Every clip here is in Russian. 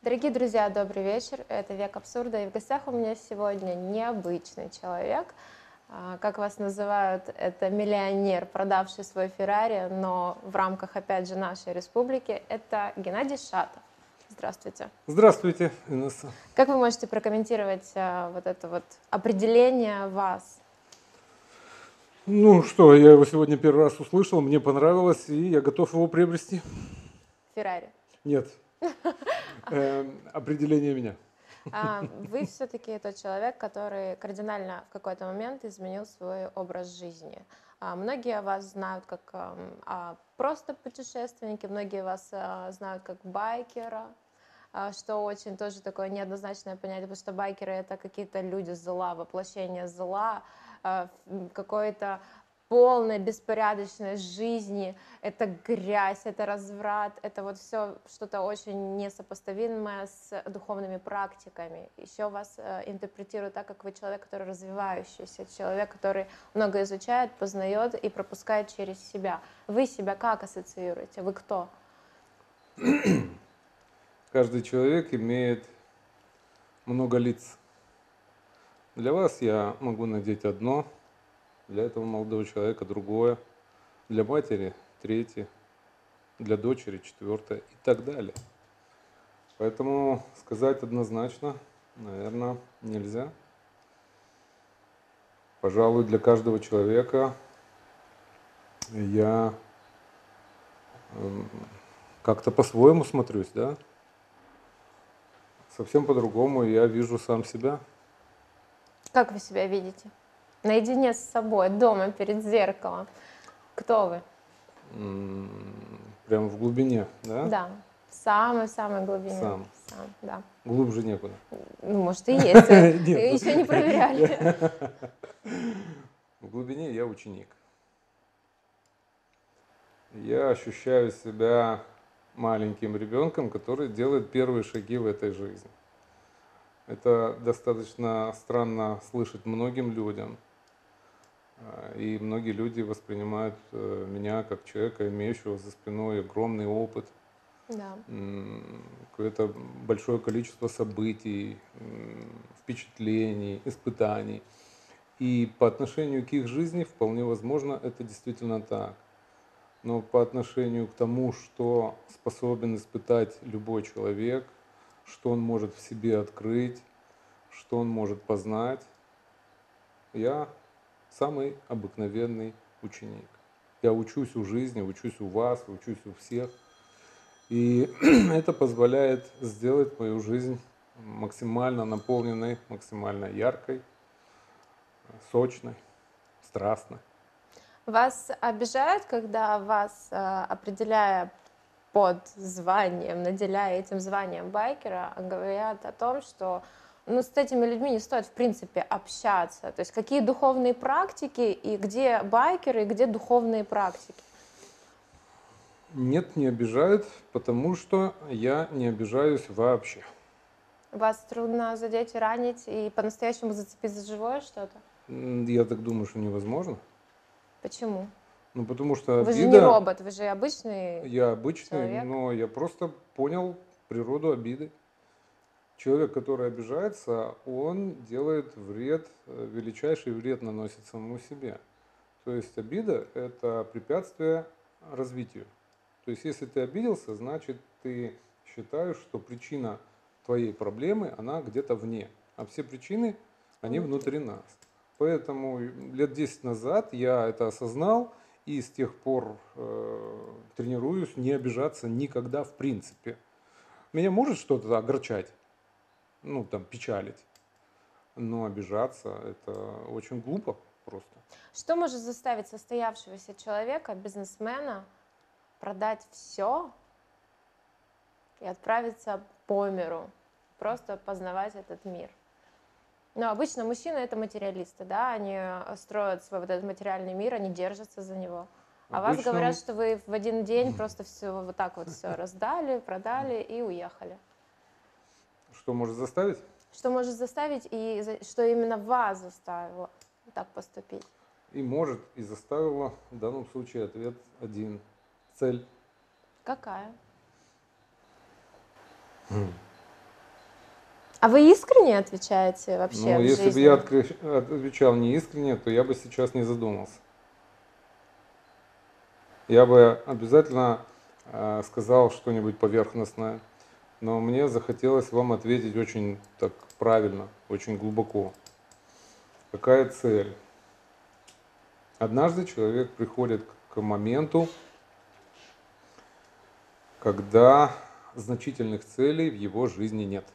Дорогие друзья, добрый вечер. Это «Век абсурда». И в гостях у меня сегодня необычный человек. Как вас называют, это миллионер, продавший свой Феррари, но в рамках, опять же, нашей республики. Это Геннадий Шатов. Здравствуйте. Здравствуйте, Инесса. Как вы можете прокомментировать вот это вот определение вас? Ну что, я его сегодня первый раз услышал, мне понравилось, и я готов его приобрести. Феррари. Нет, определение меня. Вы все-таки тот человек, который кардинально в какой-то момент изменил свой образ жизни. Многие вас знают как просто путешественники, многие вас знают как байкера, что очень тоже такое неоднозначное понятие, потому что байкеры — это какие-то люди зла, воплощение зла, какой-то полной беспорядочной жизни, это грязь, это разврат, это вот все что-то очень несопоставимое с духовными практиками. Еще вас интерпретируют так, как вы человек, который развивающийся, человек, который много изучает, познает и пропускает через себя. Вы себя как ассоциируете? Вы кто? Каждый человек имеет много лиц. Для вас я могу надеть одно, для этого молодого человека другое, для матери третье, для дочери четвертое и так далее. Поэтому сказать однозначно, наверное, нельзя. Пожалуй, для каждого человека я как-то по-своему смотрюсь, да? Совсем по-другому я вижу сам себя. Как вы себя видите? Наедине с собой, дома, перед зеркалом. Кто вы? Прямо в глубине, да? Да, в самой-самой глубине. Сам. Сам, да. Глубже некуда. Ну, может, и есть. Нет. Еще не проверяли. В глубине я ученик. Я ощущаю себя маленьким ребенком, который делает первые шаги в этой жизни. Это достаточно странно слышать многим людям. И многие люди воспринимают меня как человека, имеющего за спиной огромный опыт, Да. какое-то большое количество событий, впечатлений, испытаний. И по отношению к их жизни вполне возможно это действительно так. Но по отношению к тому, что способен испытать любой человек, что он может в себе открыть, что он может познать, я самый обыкновенный ученик. Я учусь у жизни, учусь у вас, учусь у всех. И это позволяет сделать мою жизнь максимально наполненной, максимально яркой, сочной, страстной. Вас обижают, когда вас, определяя под званием, наделяя этим званием байкера, говорят о том, что с этими людьми не стоит в принципе общаться. То есть какие духовные практики и где байкеры, и где духовные практики? Нет, не обижают, потому что я не обижаюсь вообще. Вас трудно задеть, ранить и по-настоящему зацепить за живое что-то? Я так думаю, что невозможно. Почему? Ну, потому что Вы же не обида, робот, вы же обычный я обычный, человек. но я просто понял природу обиды. Человек, который обижается, он делает вред, величайший вред наносит самому себе. То есть обида – это препятствие развитию. То есть если ты обиделся, значит ты считаешь, что причина твоей проблемы, она где-то вне. А все причины, они внутри нас. Поэтому лет 10 назад я это осознал и с тех пор тренируюсь не обижаться никогда в принципе. Меня может что-то огорчать, печалить, но обижаться это очень глупо просто. Что может заставить состоявшегося человека, бизнесмена, продать все и отправиться по миру, просто познавать этот мир? Но обычно мужчины — это материалисты, да, они строят свой вот этот материальный мир, они держатся за него. А вас Обычно говорят, что вы в один день просто все вот так вот все раздали, продали и уехали. что может заставить? Что может заставить и что именно вас заставило так поступить? И может, и заставила в данном случае ответ один. Цель. Какая? А вы искренне отвечаете вообще Ну, в если бы я жизни? отвечал неискренне, то я бы сейчас не задумался. Я бы обязательно сказал что-нибудь поверхностное, но мне захотелось вам ответить очень так правильно, очень глубоко. Какая цель? Однажды человек приходит к моменту, когда значительных целей в его жизни нет.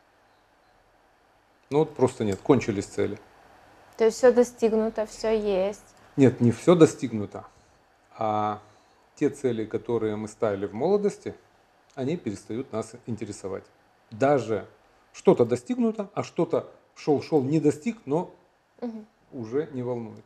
Ну вот просто нет, кончились цели. То есть все достигнуто, все есть. Нет, не все достигнуто, а те цели, которые мы ставили в молодости, они перестают нас интересовать. Даже что-то достигнуто, а что-то шел, не достиг, но Мгм. уже не волнует.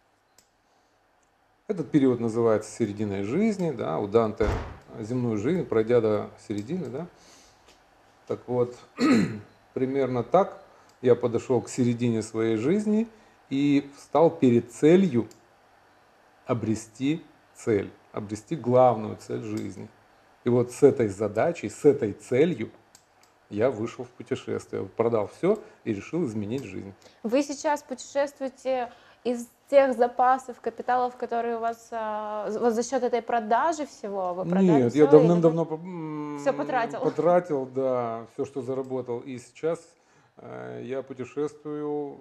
Этот период называется серединой жизни, да, у Данте земную жизнь, пройдя до середины, да. Так вот, примерно так я подошел к середине своей жизни и встал перед целью обрести цель, обрести главную цель жизни. И вот с этой задачей, с этой целью я вышел в путешествие, продал все и решил изменить жизнь. Вы сейчас путешествуете из тех запасов, капиталов, которые у вас вот за счет этой продажи всего, вы продали Нет, я все или вы давным-давно все потратил? потратил, да, все, что заработал. И сейчас я путешествую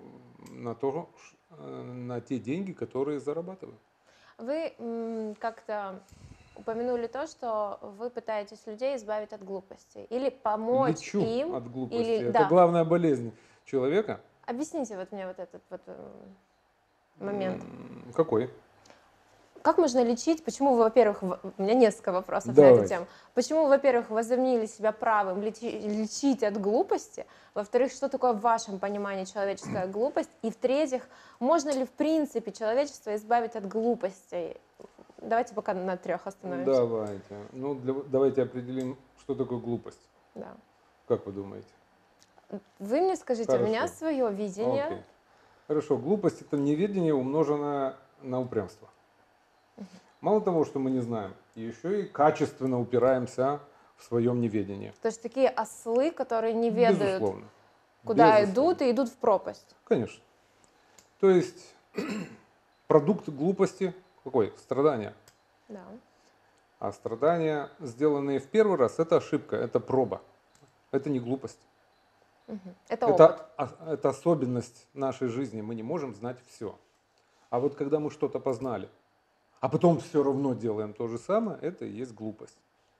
на те деньги, которые зарабатываю. Вы как-то упомянули то, что вы пытаетесь людей избавить от глупости или помочь Лечу им, от глупости. или Это да. главная болезнь человека. Объясните вот мне вот этот вот момент. Какой? Как можно лечить? Почему вы, во-первых, у меня несколько вопросов на эту Давайте. тему. Почему, во-первых, возомнили себя правым лечить от глупости? Во-вторых, что такое в вашем понимании человеческая глупость? И в-третьих, можно ли в принципе человечество избавить от глупостей? Давайте пока на 3 остановимся. Давайте. Ну, давайте определим, что такое глупость. Да. Как вы думаете? Вы мне скажите, у меня Хорошо. свое видение. Окей. Хорошо. Глупость – это неведение, умноженное на упрямство. Мало того, что мы не знаем, еще и качественно упираемся в своем неведении. То есть такие ослы, которые не ведают, Безусловно. куда Безусловно. идут, и идут в пропасть. Конечно. То есть продукт глупости какой? Страдания. Да. А страдания, сделанные в первый раз, это ошибка, это проба. Это не глупость. Это опыт. Это особенность нашей жизни. Мы не можем знать все. А вот когда мы что-то познали, а потом все равно делаем то же самое, это и есть глупость.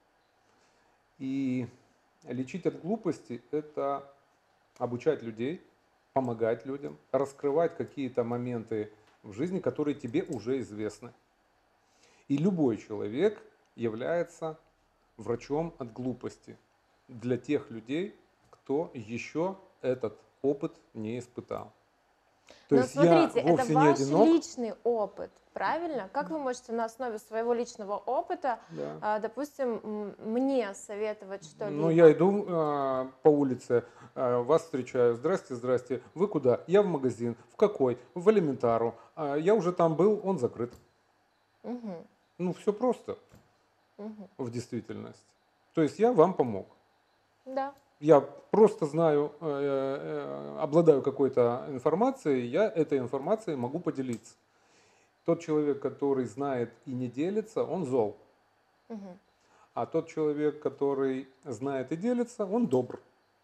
И лечить от глупости – это обучать людей, помогать людям, раскрывать какие-то моменты в жизни, которые тебе уже известны. И любой человек является врачом от глупости для тех людей, кто еще этот опыт не испытал. То Но есть я смотрите, это вовсе не ваш одинок. личный опыт, правильно? Как вы можете на основе своего личного опыта, Да. допустим, мне советовать Ну, я что-либо? иду по улице, вас встречаю. Здрасте, здрасте. Вы куда? Я в магазин. В какой? В Элементару. Я уже там был, он закрыт. Мгм, Ну, все просто мгм. в действительности. То есть я вам помог. Да. Я просто знаю, обладаю какой-то информацией, я этой информацией могу поделиться. Тот человек, который знает и не делится, он зол. Мгм. А тот человек, который знает и делится, он добр.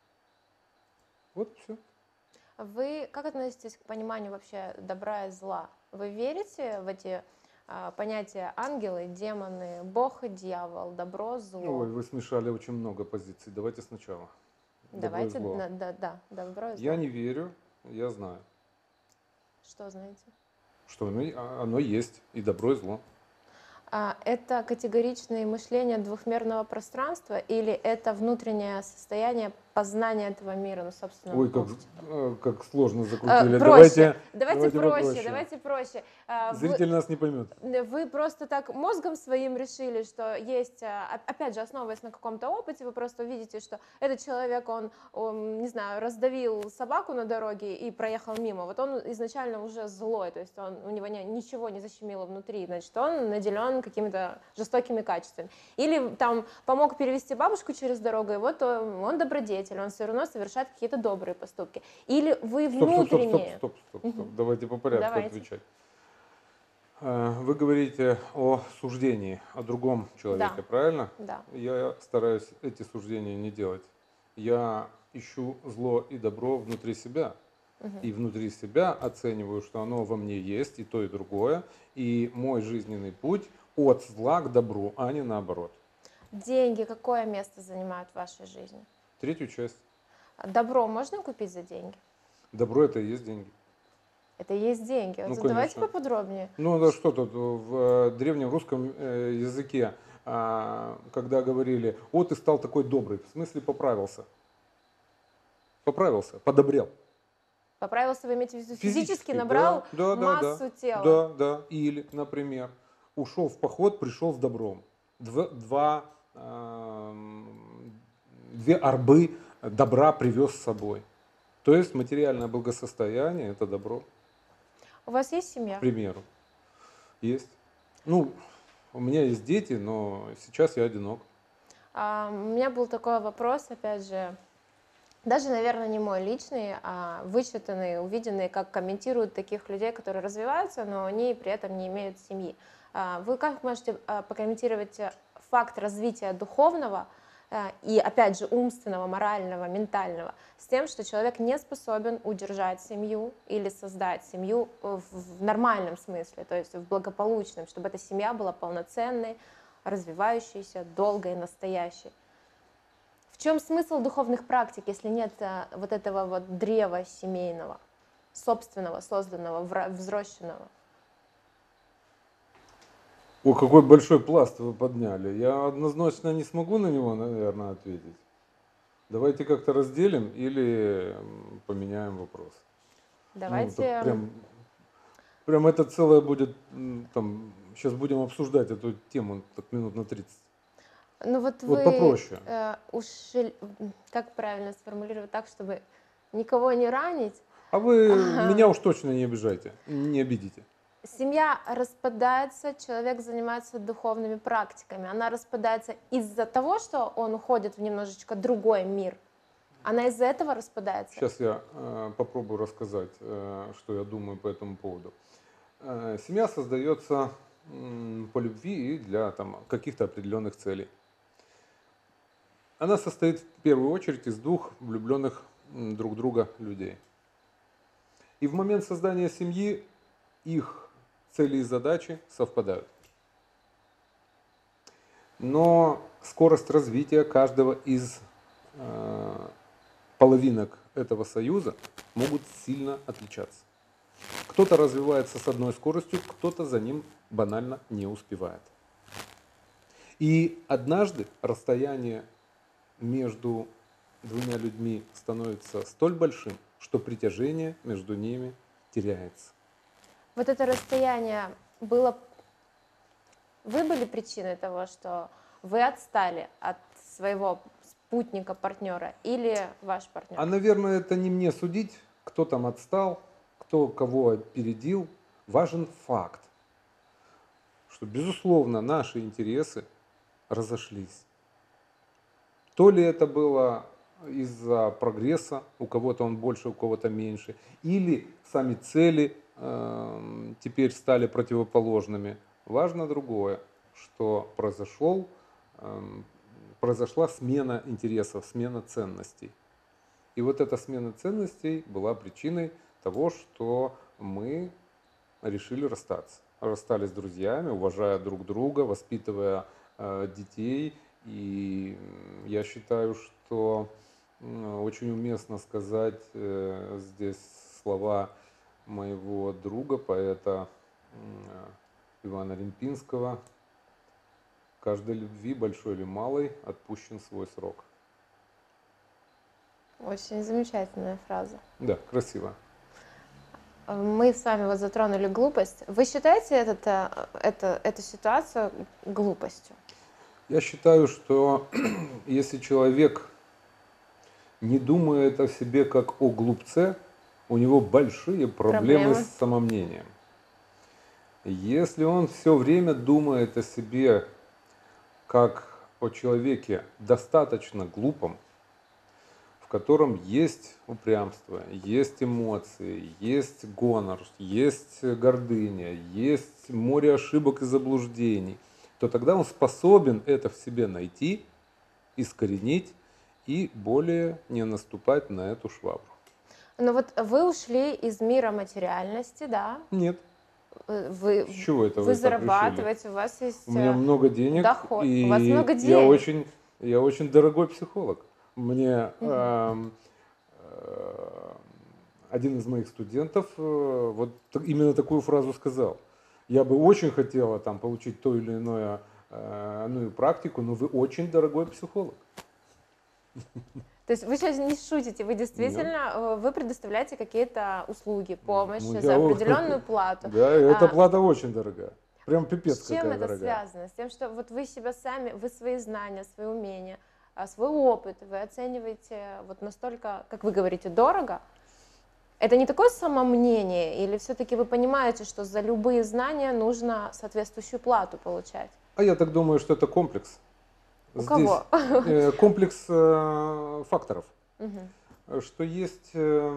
Вот все. Вы как относитесь к пониманию вообще добра и зла? Вы верите в эти понятия ангелы, демоны, Бог и дьявол, добро, Ой, зло? вы смешали очень много позиций. Давайте сначала. Добро и Давайте, зло. да, добро и Я зло. не верю, я знаю, Что знаете? что оно есть, и добро, и зло. Это категоричное мышление двухмерного пространства или это внутреннее состояние познания этого мира на собственном Ой, опыте? как сложно закрутили. Проще, Давайте попроще. давайте проще. Зритель нас не поймет. Вы просто так мозгом своим решили, что есть, опять же, основываясь на каком-то опыте, вы просто видите, что этот человек, он, не знаю, раздавил собаку на дороге и проехал мимо. Вот он изначально уже злой, то есть у него ничего не защемило внутри, значит, он наделен какими-то жестокими качествами. Или там помог перевести бабушку через дорогу, и вот он добродетель. добродетель, он все равно совершает какие-то добрые поступки. Или вы Стоп, стоп, стоп, стоп, внутренне... стоп, стоп, стоп. Мгм. Давайте по порядку Давайте. отвечать. Вы говорите о суждении, о другом человеке, Да, правильно? да. Я стараюсь эти суждения не делать. Я ищу зло и добро внутри себя. Мгм. И внутри себя оцениваю, что оно во мне есть, и то, и другое. И мой жизненный путь от зла к добру, а не наоборот. Деньги какое место занимают в вашей жизни? Третью часть. Добро можно купить за деньги? Добро это и есть деньги. Это и есть деньги. Ну, Вот давайте конечно. поподробнее. Ну, да что тут, в древнем русском языке, когда говорили, о, ты стал такой добрый, в смысле поправился. Поправился, подобрел. Поправился, вы имеете в виду физически Физически, набрал да, массу тела? да, да. Или, например, ушел в поход, пришел с добром. Две арбы добра привез с собой. То есть материальное благосостояние – это добро, У вас есть к семья? примеру. Есть. Ну, у меня есть дети, но сейчас я одинок. У меня был такой вопрос, опять же, даже, наверное, не мой личный, а вычитанный, увиденный, как комментируют таких людей, которые развиваются, но они при этом не имеют семьи. Вы как можете прокомментировать факт развития духовного и, опять же, умственного, морального, ментального с тем, что человек не способен удержать семью или создать семью в нормальном смысле, то есть в благополучном, чтобы эта семья была полноценной, развивающейся, долгой и настоящей? В чем смысл духовных практик, если нет вот этого вот древа семейного, собственного, созданного, взросшенного? О, какой большой пласт вы подняли. Я однозначно не смогу на него, наверное, ответить. Давайте как-то разделим или поменяем вопрос. Ну, так Давайте, прям это целое будет, там, сейчас будем обсуждать эту тему так минут на 30. ну вот Вот вы попроще. как правильно сформулировать так, чтобы никого не ранить? А вы меня уж точно не обижайте, не обидите. Семья распадается, человек занимается духовными практиками. Она распадается из-за того, что он уходит в немножечко другой мир. Она из-за этого распадается. Сейчас я попробую рассказать, что я думаю по этому поводу. Семья создается по любви и для там, каких-то определенных целей. Она состоит в первую очередь из двух влюбленных друг в друга людей. И в момент создания семьи их цели и задачи совпадают. Но скорость развития каждого из половинок этого союза могут сильно отличаться. Кто-то развивается с одной скоростью, кто-то за ним банально не успевает. И однажды расстояние между двумя людьми становится столь большим, что притяжение между ними теряется. Вот это расстояние было... Вы были причиной того, что вы отстали от своего спутника, партнера, или ваш партнер? А, наверное, это не мне судить, кто там отстал, кто кого опередил. Важен факт, что, безусловно, наши интересы разошлись. То ли это было из-за прогресса, у кого-то он больше, у кого-то меньше, или сами цели теперь стали противоположными. Важно другое, что произошла смена интересов, смена ценностей. И вот эта смена ценностей была причиной того, что мы решили расстаться. Расстались с друзьями, уважая друг друга, воспитывая детей. И я считаю, что очень уместно сказать здесь слова моего друга, поэта Ивана Ремпинского: «Каждой любви, большой или малой, отпущен свой срок». Очень замечательная фраза. Да, красиво. Мы с вами вот затронули глупость. Вы считаете эту ситуацию глупостью? Я считаю, что если человек не думает о себе как о глупце, у него большие проблемы с самомнением. Если он все время думает о себе как о человеке достаточно глупом, в котором есть упрямство, есть эмоции, есть гонор, есть гордыня, есть море ошибок и заблуждений, то тогда он способен это в себе найти, искоренить и более не наступать на эту швабру. Но вот вы ушли из мира материальности, да? Нет. Вы, С чего это вы вы так решили? зарабатываете, у вас есть У меня много денег, доход, и у вас много я денег. очень дорогой психолог. Мне один из моих студентов вот именно такую фразу сказал. Я бы очень хотела там получить то или иное, иную практику, но вы очень дорогой психолог. То есть вы сейчас не шутите, вы Да. действительно, вы предоставляете какие-то услуги, помощь Ну, за определенную плату. Да, эта А, плата очень дорогая. Прям пипец С чем какая это дорогая. связано? С тем, что вот вы себя сами, вы свои знания, свои умения, свой опыт, вы оцениваете вот настолько, как вы говорите, дорого. Это не такое самомнение, или все-таки вы понимаете, что за любые знания нужно соответствующую плату получать? А я так думаю, что это комплекс. У Здесь кого? комплекс факторов. Мгм. Что есть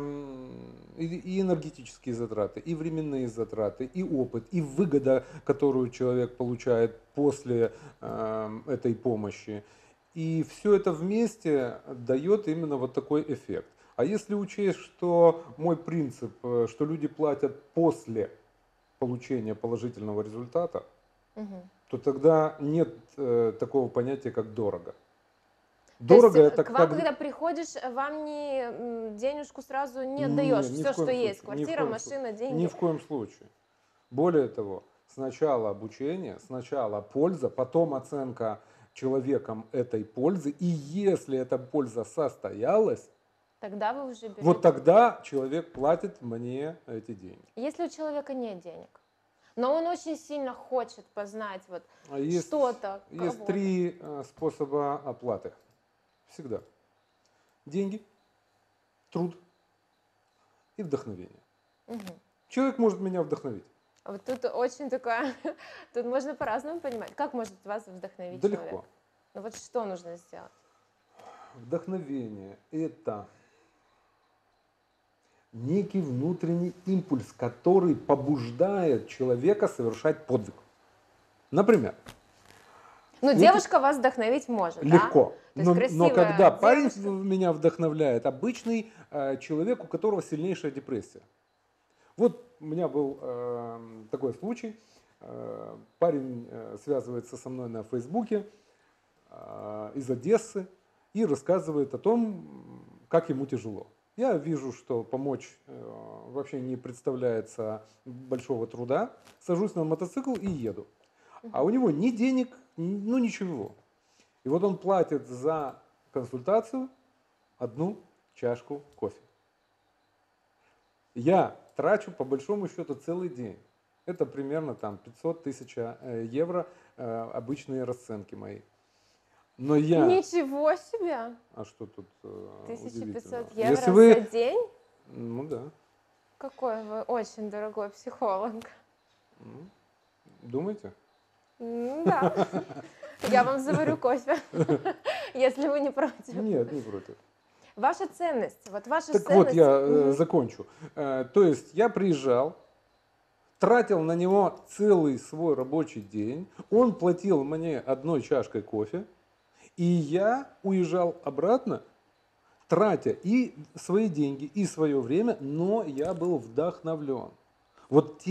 и энергетические затраты, и временные затраты, и опыт, и выгода, которую человек получает после этой помощи. И все это вместе дает именно вот такой эффект. А если учесть, что мой принцип, что люди платят после получения положительного результата, Мгм. то тогда нет такого понятия, как дорого. То есть Дорого это к вам, как... когда приходишь, вам не денежку сразу не отдаешь, Нет, ни в все, что коем есть, случае, ни в квартира, коем случае, машина, ни деньги. в коем случае. Более того, сначала обучение, сначала польза, потом оценка человеком этой пользы. И если эта польза состоялась, Тогда вы уже вот берете. тогда человек платит мне эти деньги. Если у человека нет денег, но он очень сильно хочет познать вот А есть, что-то, есть кого-то. три способа оплаты. Всегда. Деньги, труд и вдохновение. Мгм. Человек может меня вдохновить. Вот тут очень такое, тут можно по-разному понимать. Как может вас вдохновить Да человек? легко. Ну вот что нужно сделать? Вдохновение – это некий внутренний импульс, который побуждает человека совершать подвиг. Например, Ну, некий- девушка вас вдохновить может, да? легко. То есть Но красивая когда парень девушка. меня вдохновляет, обычный человек, у которого сильнейшая депрессия. Вот у меня был такой случай. Парень связывается со мной на Фейсбуке из Одессы и рассказывает о том, как ему тяжело. Я вижу, что помочь вообще не представляется большого труда. Сажусь на мотоцикл и еду. А у него ни денег, ну ничего. И вот он платит за консультацию 1 чашку кофе. Я трачу по большому счету целый день. Это примерно там 500 тысяч евро обычные расценки мои. Но я... Ничего себе! А что тут 1500 удивительного? евро Если вы... за день? Ну да. Какой вы очень дорогой психолог. Ну, думаете? Да. Я вам заварю кофе, если вы не против. Нет, не против. Ваша ценность, вот ваша Так ценность. вот, я закончу. То есть я приезжал, тратил на него целый свой рабочий день, он платил мне 1 чашкой кофе, и я уезжал обратно, тратя и свои деньги, и свое время, но я был вдохновлен. Вот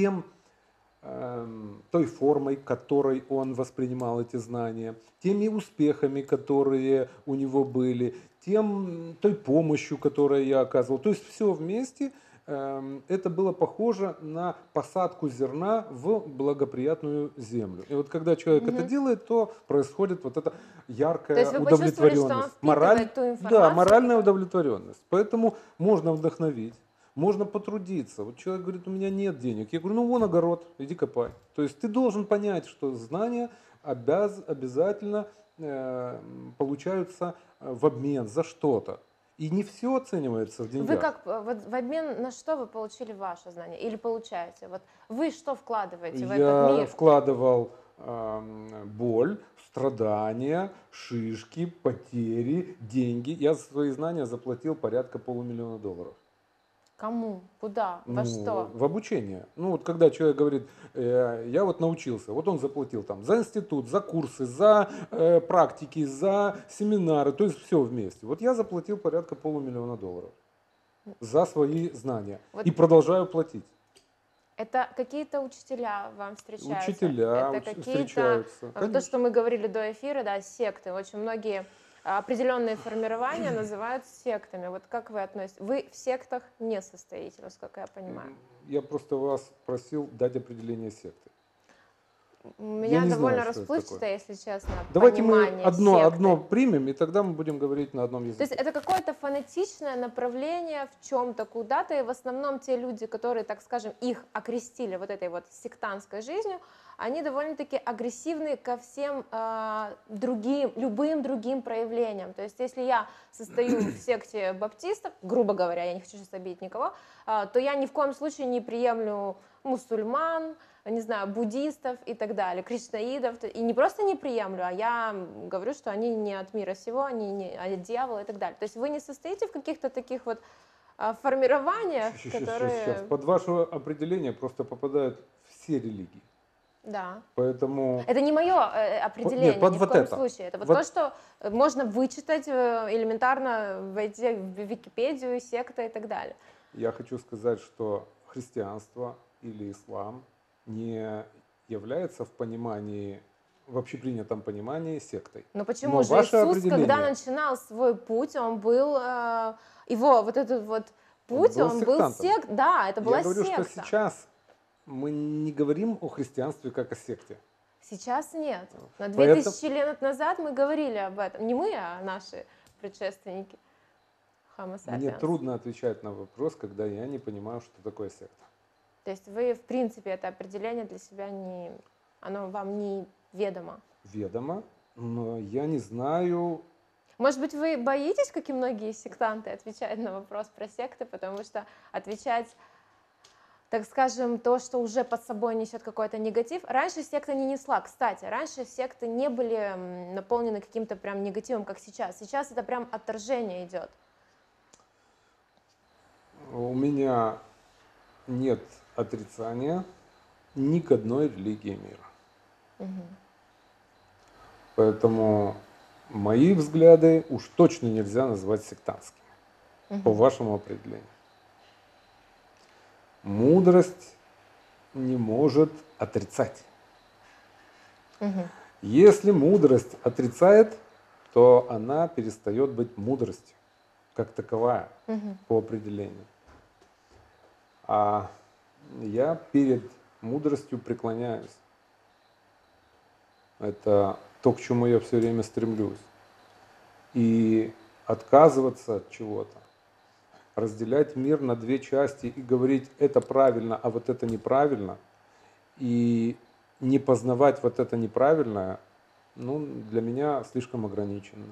той формой, которой он воспринимал эти знания, теми успехами, которые у него были, той помощью, которую я оказывал. То есть все вместе это было похоже на посадку зерна в благоприятную землю. И вот когда человек это делает, то происходит вот эта То яркая есть вы почувствовали, что он удовлетворенность. впитывает ту информацию, Да, моральная которую- удовлетворенность. Поэтому можно вдохновить. Можно потрудиться. Вот человек говорит, у меня нет денег. Я говорю, ну вон огород, иди копай. То есть ты должен понять, что знания обязательно получаются в обмен за что-то. И не все оценивается в Вы деньгах. как, вот в обмен на что вы получили ваше знание или получаете? Вот вы что вкладываете в этот Я мир? вкладывал боль, Страдания, шишки, потери, деньги. Я за свои знания заплатил порядка $500 000. Кому? Куда? Во Ну, что? в обучение. Ну, вот когда человек говорит, я вот научился, вот он заплатил там за институт, за курсы, за практики, за семинары, то есть все вместе. Вот я заплатил порядка $500 000 за свои знания Вот и продолжаю платить. это какие-то учителя вам встречаются? Учителя Это какие-то, встречаются, вот то, что конечно. мы говорили до эфира, да, секты. Очень многие определенные формирования называют сектами. Вот как вы относитесь? Вы в сектах не состоите, насколько я понимаю. Я просто вас просил дать определение секты. Я Меня не знаю, довольно что это такое. расплывчато, если честно, Давайте мы понимание одно секты. примем, и тогда мы будем говорить на одном То есть языке. это какое-то фанатичное направление в чем-то куда-то, и в основном те люди, которые, так скажем, их окрестили вот этой вот сектантской жизнью, они довольно-таки агрессивны ко всем другим, любым другим проявлениям. То есть если я состою в секте баптистов, грубо говоря, я не хочу сейчас обидеть никого, то я ни в коем случае не приемлю мусульман, не знаю, буддистов и так далее, кришнаидов, и не просто не приемлю, а я говорю, что они не от мира сего, они не от дьявола и так далее. То есть вы не состоите в каких-то таких вот формированиях, Сейчас. которые... Под ваше определение просто попадают все религии. Да. Поэтому... Это не мое определение, Нет, под ни в вот коем это. случае. Это вот Вот то, что можно вычитать элементарно, войти в Википедию, секта и так далее. я хочу сказать, что христианство или ислам не является в понимании, в общепринятом понимании сектой. Но почему Но же ваше Иисус, когда определение, начинал свой путь, он был, его вот этот вот он путь, был он был сектантом. да, это Я была говорю, что секта. сейчас мы не говорим о христианстве как о секте. Сейчас нет. На 2000 Поэтому лет назад мы говорили об этом. Не мы, а наши предшественники. Homo мне sapiens. трудно отвечать на вопрос, когда я не понимаю, что такое секта. То есть вы, в принципе, это определение для себя не... Оно вам не ведомо. Ведомо, но я не знаю. Может быть, вы боитесь, как и многие сектанты, отвечать на вопрос про секты, потому что отвечать, так скажем, то, что уже под собой несет какой-то негатив. Раньше секта не несла, кстати, раньше секты не были наполнены каким-то прям негативом, как сейчас. Сейчас это прям отторжение идет. У меня нет отрицания ни к одной религии мира. Мгм. Поэтому мои взгляды уж точно нельзя назвать сектантскими, по Мгм. вашему определению. Мудрость не может отрицать. Мгм. Если мудрость отрицает, то она перестает быть мудростью, как таковая, Мгм. по определению. А я перед мудростью преклоняюсь. Это то, к чему я все время стремлюсь. И отказываться от чего-то, разделять мир на две части и говорить, это правильно, а вот это неправильно, и не познавать вот это неправильное, ну, для меня слишком ограниченно.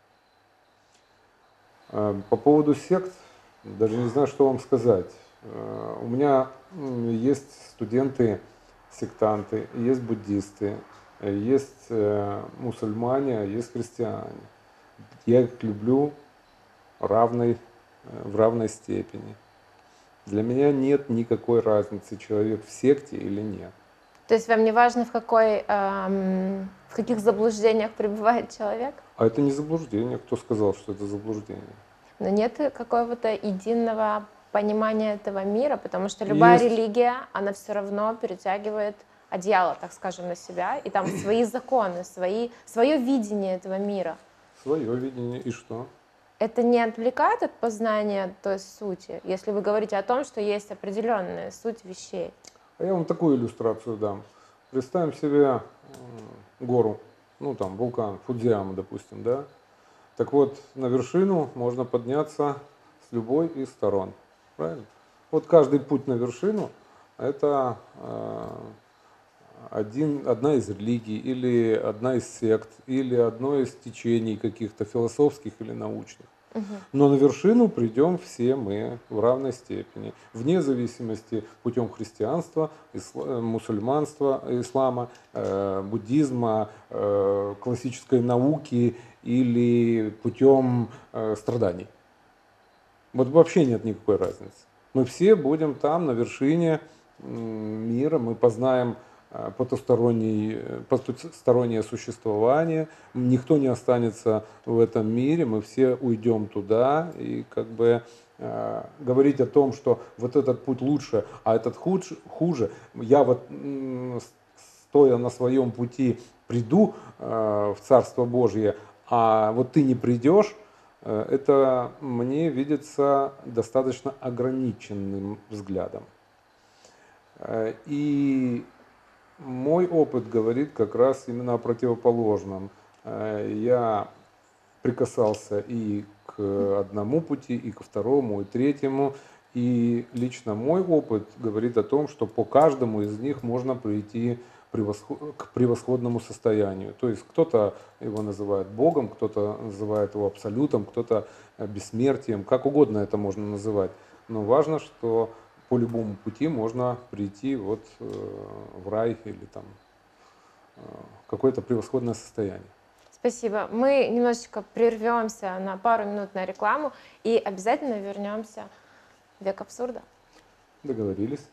По поводу сект, даже не знаю, что вам сказать. У меня есть студенты-сектанты, есть буддисты, есть мусульмане, есть христиане. Я их люблю в равной степени. Для меня нет никакой разницы, человек в секте или нет. То есть вам не важно, в каких заблуждениях пребывает человек? А это не заблуждение. Кто сказал, что это заблуждение? Но нет какого-то единого понимания этого мира, потому что любая Есть религия, она все равно перетягивает одеяло, так скажем, на себя, и там свои законы, свое видение этого мира. свое видение, и что? Это не отвлекает от познания той сути, если вы говорите о том, что есть определенная суть вещей? А я вам такую иллюстрацию дам. Представим себе гору, ну там вулкан, Фудзияма, допустим, да? Так вот, на вершину можно подняться с любой из сторон, правильно? Вот каждый путь на вершину – это одна из религий, или одна из сект, или одно из течений каких-то философских или научных. Но на вершину придем все мы в равной степени, вне зависимости путем христианства, мусульманства, ислама, буддизма, классической науки или путем страданий. Вот вообще нет никакой разницы. Мы все будем там, на вершине мира, мы познаем потустороннее существование, никто не останется в этом мире, мы все уйдем туда, и как бы говорить о том, что вот этот путь лучше, а этот хуже, я вот стоя на своем пути приду в Царство Божье, а вот ты не придешь, это мне видится достаточно ограниченным взглядом. И мой опыт говорит как раз именно о противоположном. Я прикасался и к одному пути, и ко второму, и третьему. И лично мой опыт говорит о том, что по каждому из них можно прийти к превосходному состоянию. То есть кто-то его называет Богом, кто-то называет его абсолютом, кто-то бессмертием, как угодно это можно называть. Но важно, что по любому пути можно прийти вот в рай или там какое-то превосходное состояние. Спасибо. Мы немножечко прервемся на пару минут на рекламу и обязательно вернемся в век абсурда. Договорились.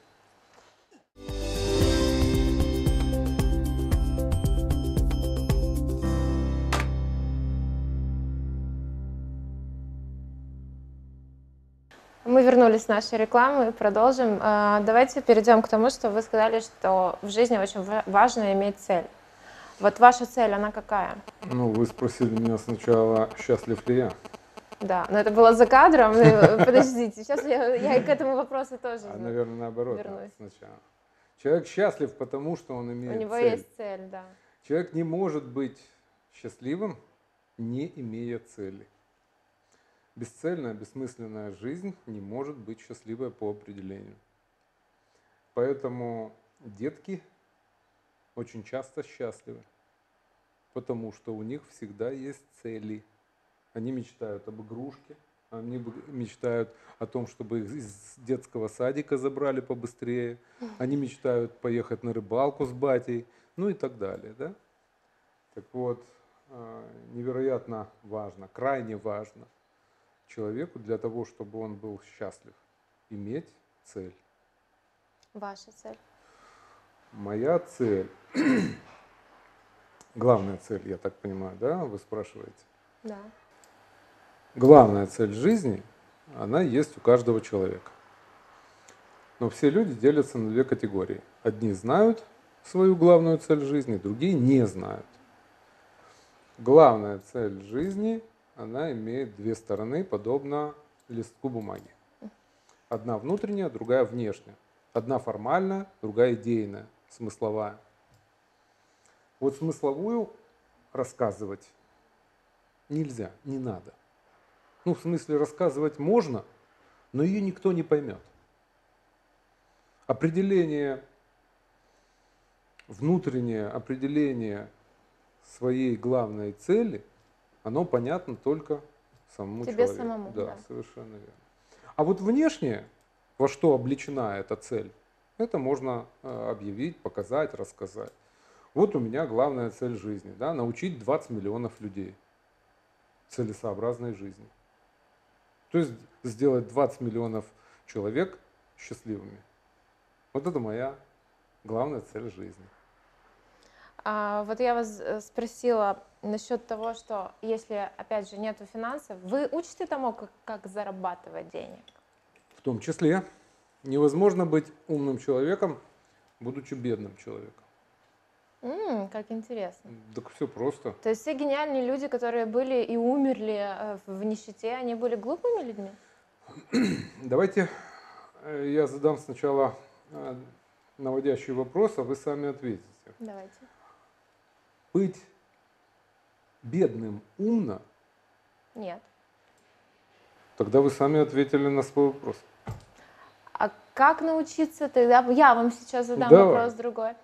Мы вернулись с нашей рекламы и продолжим. Давайте перейдем к тому, что вы сказали, что в жизни очень важно иметь цель. Вот ваша цель, она какая? Ну, вы спросили меня сначала, счастлив ли я. Да, но это было за кадром. Подождите, сейчас я и к этому вопросу тоже наверное, наоборот вернусь. сначала. Человек счастлив, потому что он имеет цель. У него есть цель, да. Человек не может быть счастливым, не имея цели. Бесцельная, бессмысленная жизнь не может быть счастливой по определению. Поэтому детки очень часто счастливы, потому что у них всегда есть цели. Они мечтают об игрушке, они мечтают о том, чтобы их из детского садика забрали побыстрее, они мечтают поехать на рыбалку с батей, ну и так далее. Да? Так вот, невероятно важно, крайне важно человеку для того, чтобы он был счастлив, иметь цель. Ваша цель? Моя цель, главная цель, я так понимаю, да, вы спрашиваете? Да. Главная цель жизни, она есть у каждого человека. Но все люди делятся на две категории. Одни знают свою главную цель жизни, другие не знают. Главная цель жизни, она имеет две стороны, подобно листку бумаги. Одна внутренняя, другая внешняя. Одна формальная, другая идейная, смысловая. Вот смысловую рассказывать нельзя, не надо. Ну, в смысле, рассказывать можно, но ее никто не поймет. Определение, внутреннее определение своей главной цели, оно понятно только самому Тебе человеку. самому, да. Совершенно верно. А вот внешнее, во что облечена эта цель, это можно объявить, показать, рассказать. Вот у меня главная цель жизни, да, научить 20 миллионов людей целесообразной жизни. То есть сделать 20 миллионов человек счастливыми. Вот это моя главная цель жизни. Вот я вас спросила насчет того, что если, опять же, нету финансов, вы учите тому, как зарабатывать денег? В том числе невозможно быть умным человеком, будучи бедным человеком. Как интересно. Так все просто. То есть все гениальные люди, которые были и умерли в нищете, они были глупыми людьми? Давайте я задам сначала наводящий вопрос, а вы сами ответите. Давайте. Быть бедным умно? Нет. Тогда вы сами ответили на свой вопрос. А как научиться тогда? Я вам сейчас задам Давай. вопрос другой.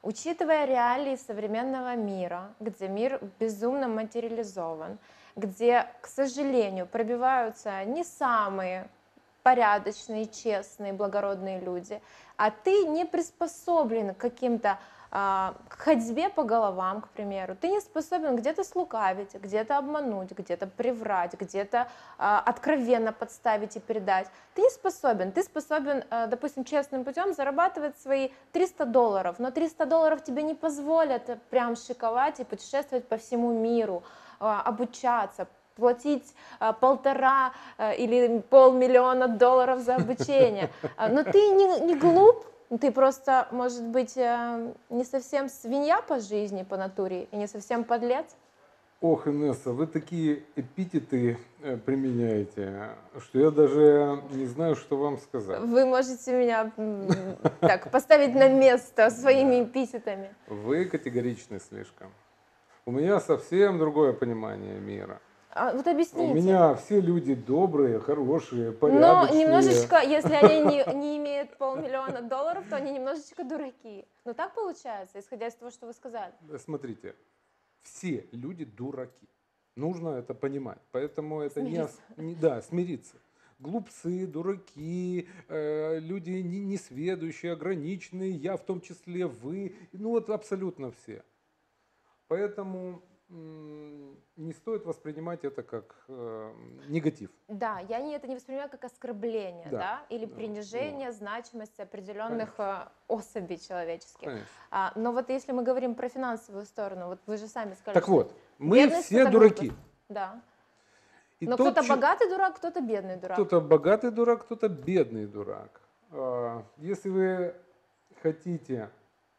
Учитывая реалии современного мира, где мир безумно материализован, где, к сожалению, пробиваются не самые порядочные, честные, благородные люди, а ты не приспособлен к каким-то к ходьбе по головам, к примеру, ты не способен где-то слукавить, где-то обмануть, где-то приврать, где-то откровенно подставить и передать. Ты способен, допустим, честным путем зарабатывать свои $300, но $300 тебе не позволят прям шиковать и путешествовать по всему миру, обучаться, платить 1,5 или $500 000 за обучение. Но ты не глуп, ты просто, может быть, не совсем свинья по жизни, по натуре, и не совсем подлец. Ох, Инесса, вы такие эпитеты применяете, что я даже не знаю, что вам сказать. Вы можете меня так поставить на место своими эпитетами. Вы категоричны слишком. У меня совсем другое понимание мира. Вот У объясните. меня все люди добрые, хорошие, Но порядочные. немножечко, если они не имеют $500 000, то они немножечко дураки. Но так получается, исходя из того, что вы сказали. Смотрите, все люди дураки. Нужно это понимать. Поэтому это Смириться. смириться. Глупцы, дураки, люди несведущие, ограниченные, я в том числе, вы, ну вот абсолютно все. Поэтому не стоит воспринимать это как негатив. Да, я это не воспринимаю как оскорбление, да, или принижение значимости определенных особей человеческих. Конечно. Но вот если мы говорим про финансовую сторону, вот вы же сами сказали, Так что вот, мы бедность все это дураки. глупость. Да. И Но кто-то богатый дурак, кто-то бедный дурак. Кто-то богатый дурак, кто-то бедный дурак. Если вы хотите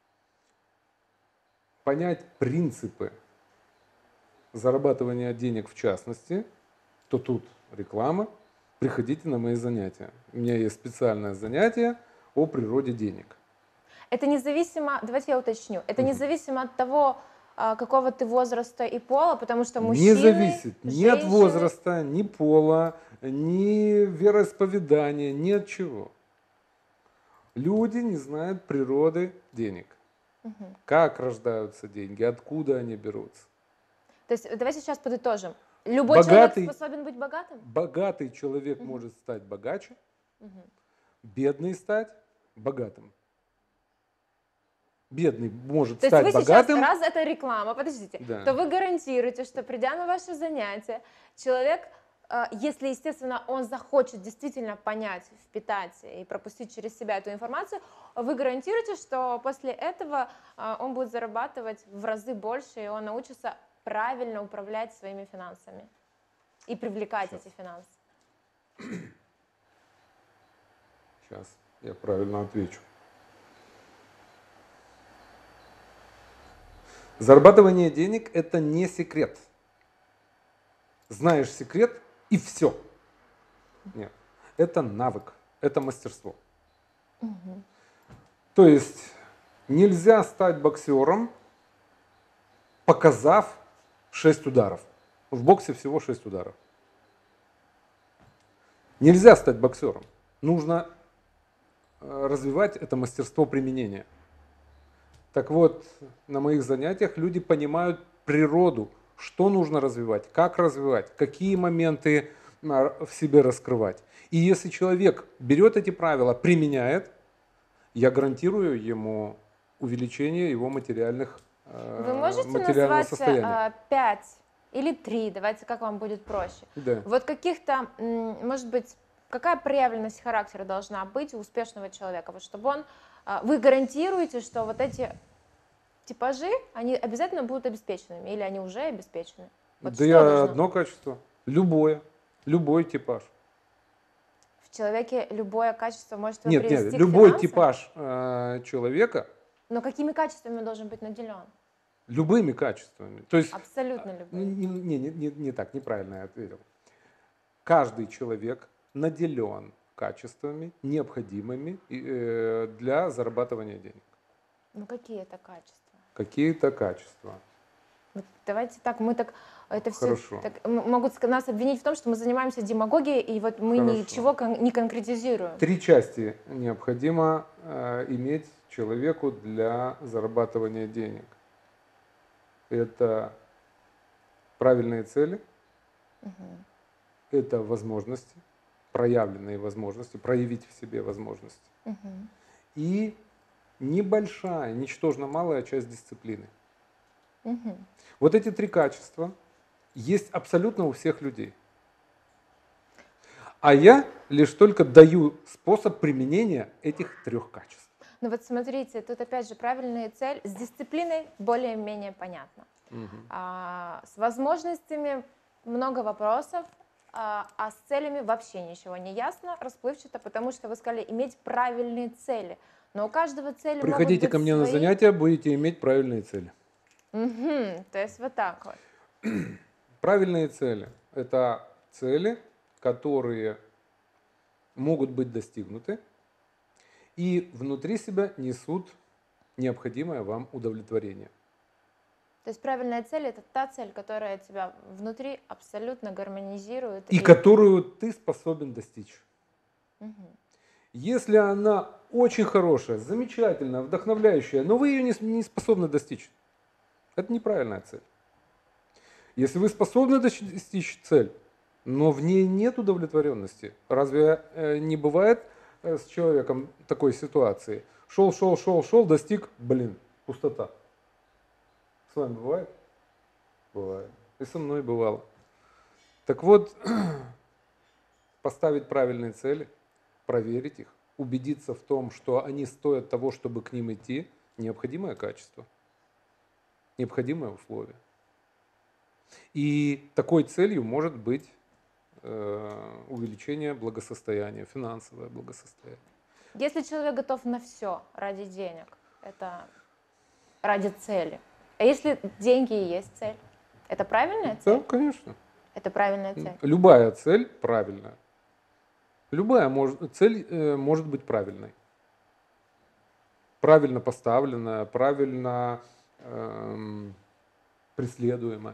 понять принципы зарабатывания денег в частности, то тут реклама. Приходите на мои занятия. У меня есть специальное занятие о природе денег. Это независимо, давайте я уточню, это независимо от того, какого ты возраста и пола, потому что мужчины, не зависит ни от женщины... возраста, ни пола, ни вероисповедания, ни от чего. Люди не знают природы денег. Как рождаются деньги, откуда они берутся. То есть давайте сейчас подытожим. Любой человек способен быть богатым? Богатый человек может стать богаче, бедный стать богатым. Бедный может стать богатым. То есть вы сейчас, раз это реклама, подождите, Да. то вы гарантируете, что придя на ваше занятие, человек, если, естественно, он захочет действительно понять, впитать и пропустить через себя эту информацию, вы гарантируете, что после этого он будет зарабатывать в разы больше, и он научится правильно управлять своими финансами и привлекать эти финансы? Сейчас я правильно отвечу. Зарабатывание денег – это не секрет. Знаешь секрет и все. Нет, это навык, это мастерство. То есть нельзя стать боксером, показав 6 ударов. В боксе всего 6 ударов. Нельзя стать боксером. Нужно развивать это мастерство применения. Так вот, на моих занятиях люди понимают природу, что нужно развивать, как развивать, какие моменты в себе раскрывать. И если человек берет эти правила, применяет, я гарантирую ему увеличение его материального Вы можете назвать состояния. 5 или 3, давайте, как вам будет проще. Да. Вот каких-то, может быть, какая проявленность характера должна быть у успешного человека, вот чтобы он, вы гарантируете, что вот эти типажи, они обязательно будут обеспеченными, или они уже обеспечены? Вот Да я одно качество, любой типаж. В человеке любое качество может его Нет, привести к любой финансам? типаж человека. Но какими качествами он должен быть наделен? Любыми качествами. То есть, Абсолютно любыми. не так, неправильно я ответил. Каждый человек наделен качествами, необходимыми для зарабатывания денег. Ну какие это качества? Какие-то качества. Вот давайте так, мы так, это все, Хорошо. так, могут нас обвинить в том, что мы занимаемся демагогией, и вот мы Хорошо. ничего не конкретизируем. 3 части необходимо иметь человеку для зарабатывания денег. Это правильные цели, это возможности, проявленные возможности, проявить в себе возможности. И небольшая, ничтожно малая часть дисциплины. Вот эти 3 качества есть абсолютно у всех людей. А я лишь только даю способ применения этих 3 качеств. Ну вот смотрите, тут опять же правильная цель. С дисциплиной более-менее понятно. С возможностями много вопросов, а с целями вообще ничего не ясно, расплывчато, потому что вы сказали иметь правильные цели. Но у каждого цели Приходите могут быть ко мне свои. на занятия, будете иметь правильные цели. То есть вот так вот. Правильные цели – это цели, которые могут быть достигнуты и внутри себя несут необходимое вам удовлетворение. То есть правильная цель – это та цель, которая тебя внутри абсолютно гармонизирует. И которую ты способен достичь. Если она очень хорошая, замечательная, вдохновляющая, но вы ее не способны достичь, это неправильная цель. Если вы способны достичь цель, но в ней нет удовлетворенности, разве не бывает с человеком такой ситуации? Шел, достиг, пустота. С вами бывает? Бывает. И со мной бывало. Так вот, поставить правильные цели, проверить их, убедиться в том, что они стоят того, чтобы к ним идти, необходимое качество, необходимое условие. И такой целью может быть увеличение благосостояния, финансовое благосостояние. Если человек готов на все ради денег, это ради цели. А если деньги и есть цель, это правильная цель? Да, конечно. Это правильная цель. Любая цель правильная. Любая цель может быть правильной. Правильно поставленная, правильно преследуемая.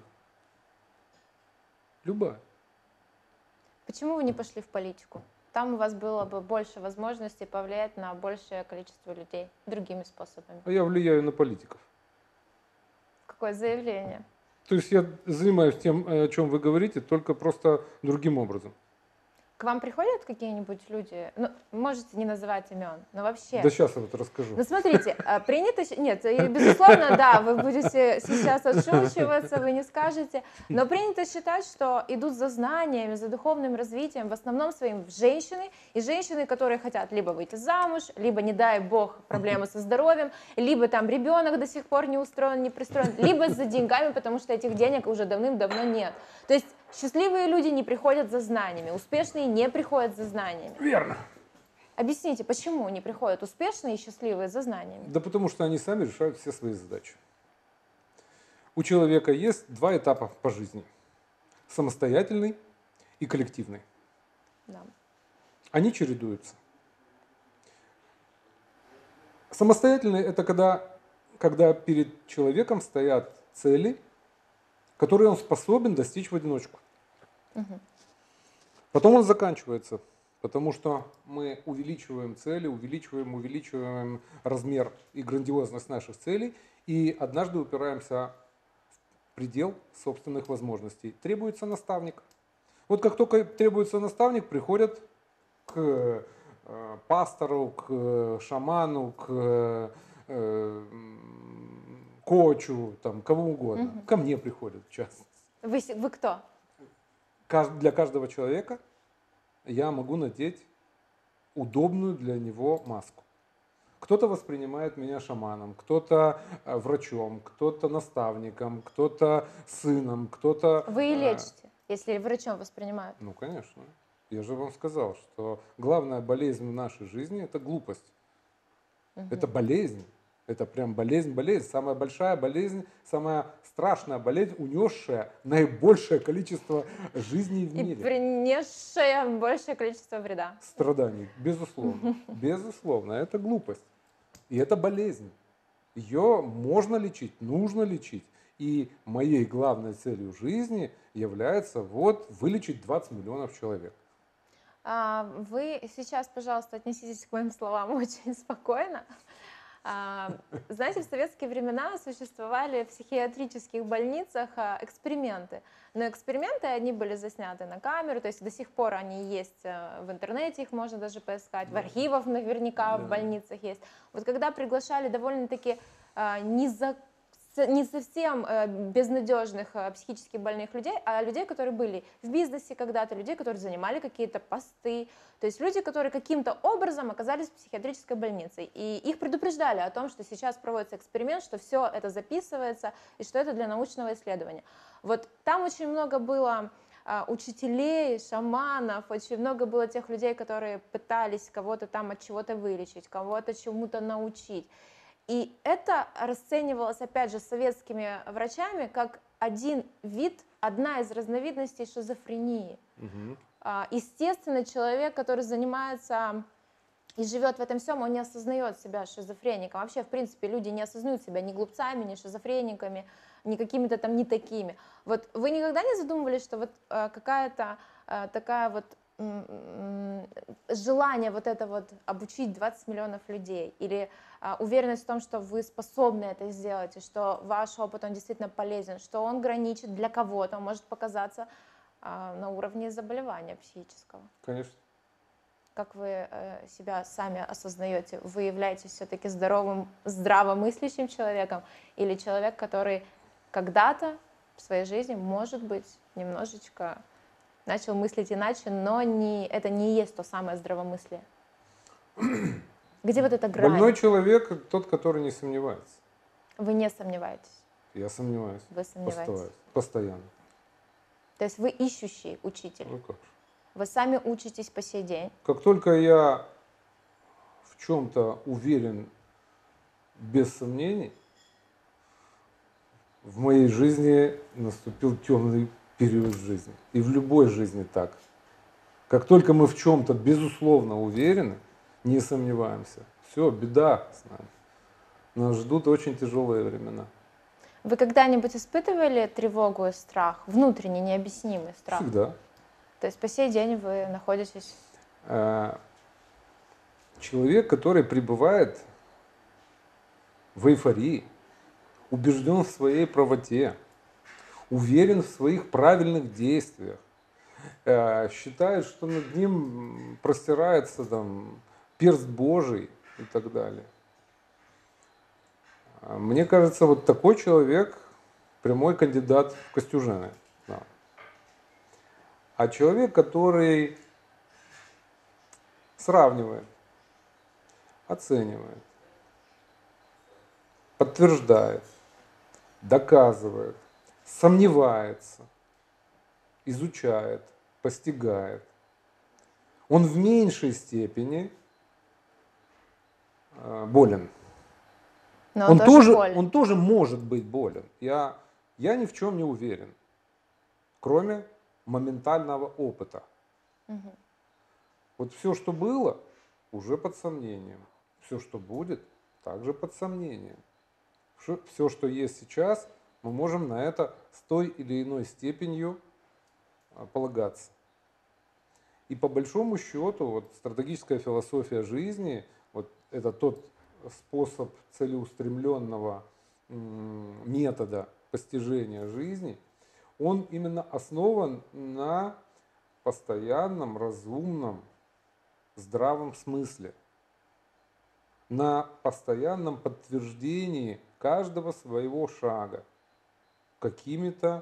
Любая. Почему вы не пошли в политику? Там у вас было бы больше возможностей повлиять на большее количество людей другими способами. А я влияю на политиков. Какое заявление? То есть я занимаюсь тем, о чем вы говорите, только просто другим образом. К вам приходят какие-нибудь люди, ну, можете не называть имен, но вообще... Да сейчас я вот расскажу. Ну, смотрите, принято... Нет, безусловно, да, вы будете сейчас отшучиваться, вы не скажете, но принято считать, что идут за знаниями, за духовным развитием в основном своим женщины, и женщины, которые хотят либо выйти замуж, либо, не дай бог, проблемы со здоровьем, либо там ребенок до сих пор не устроен, не пристроен, либо за деньгами, потому что этих денег уже давным-давно нет. То есть счастливые люди не приходят за знаниями, успешные не приходят за знаниями. Верно. Объясните, почему не приходят успешные и счастливые за знаниями? Да потому что они сами решают все свои задачи. У человека есть 2 этапа по жизни. Самостоятельный и коллективный. Да. Они чередуются. Самостоятельный – это когда перед человеком стоят цели, которые он способен достичь в одиночку. Потом он заканчивается, потому что мы увеличиваем цели, увеличиваем размер и грандиозность наших целей, и однажды упираемся в предел собственных возможностей. Требуется наставник. Вот как только требуется наставник, приходят к пастору, к шаману, к коучу, там, кому угодно. Ко мне приходят, в частности. Вы кто? Для каждого человека я могу надеть удобную для него маску. Кто-то воспринимает меня шаманом, кто-то врачом, кто-то наставником, кто-то сыном, кто-то... Вы и лечите, если врачом воспринимают. Ну, конечно. Я же вам сказал, что главная болезнь в нашей жизни – это глупость. Это болезнь. Это прям болезнь. Самая большая болезнь, самая страшная болезнь, унесшая наибольшее количество жизней в мире. И принесшая большее количество вреда. Страданий, безусловно. Безусловно, это глупость. И это болезнь. Ее можно лечить, нужно лечить. И моей главной целью жизни является вот вылечить 20 миллионов человек. Вы сейчас, пожалуйста, отнеситесь к моим словам очень спокойно. Знаете, в советские времена существовали в психиатрических больницах эксперименты. Но эксперименты, они были засняты на камеру, то есть до сих пор они есть в интернете, их можно даже поискать, в архивах наверняка в больницах есть. Вот когда приглашали довольно-таки не совсем безнадежных психически больных людей, а людей, которые были в бизнесе когда-то, людей, которые занимали какие-то посты, то есть люди, которые каким-то образом оказались в психиатрической больнице. И их предупреждали о том, что сейчас проводится эксперимент, что все это записывается и что это для научного исследования. Вот там очень много было учителей, шаманов, очень много было тех людей, которые пытались кого-то там от чего-то вылечить, кого-то чему-то научить. И это расценивалось, опять же, советскими врачами как одна из разновидностей шизофрении. Естественно, человек, который занимается и живет в этом всем, он не осознает себя шизофреником. Вообще, в принципе, люди не осознают себя ни глупцами, ни шизофрениками, ни какими-то там не такими. Вот вы никогда не задумывались, что вот какая-то такая вот желание вот это вот обучить 20 миллионов людей или уверенность в том, что вы способны это сделать, и что ваш опыт, он действительно полезен, что он граничит для кого-то, он может показаться на уровне заболевания психического? Конечно. Как вы себя сами осознаете? Вы являетесь все-таки здоровым, здравомыслящим человеком или человек, который когда-то в своей жизни, может быть, немножечко начал мыслить иначе, но это не есть то самое здравомыслие? Где вот эта грань? Больной человек тот, который не сомневается. Вы не сомневаетесь? Я сомневаюсь. Вы сомневаетесь? Постоянно. То есть вы ищущий учитель? Ну как же. Вы сами учитесь по сей день? Как только я в чем-то уверен без сомнений, в моей жизни наступил темный период жизни. И в любой жизни так. Как только мы в чем-то безусловно уверены, не сомневаемся, все, беда с нами. Нас ждут очень тяжелые времена. Вы когда-нибудь испытывали тревогу и страх, внутренний, необъяснимый страх? Всегда. То есть по сей день вы находитесь... Человек, который пребывает в эйфории, убежден в своей правоте, уверен в своих правильных действиях, считает, что над ним простирается там перст Божий и так далее. Мне кажется, вот такой человек прямой кандидат в Костюжены. Да. А человек, который сравнивает, оценивает, подтверждает, доказывает, сомневается, изучает, постигает, он в меньшей степени болен. Но Он болен. тоже может быть болен. Я ни в чем не уверен, кроме моментального опыта. Угу. Вот все, что было, уже под сомнением. Все, что будет, также под сомнением. Все, что есть сейчас, мы можем на это с той или иной степенью полагаться. И по большому счету, вот стратегическая философия жизни, вот это тот способ целеустремленного метода постижения жизни, он именно основан на постоянном, разумном, здравом смысле, на постоянном подтверждении каждого своего шага какими-то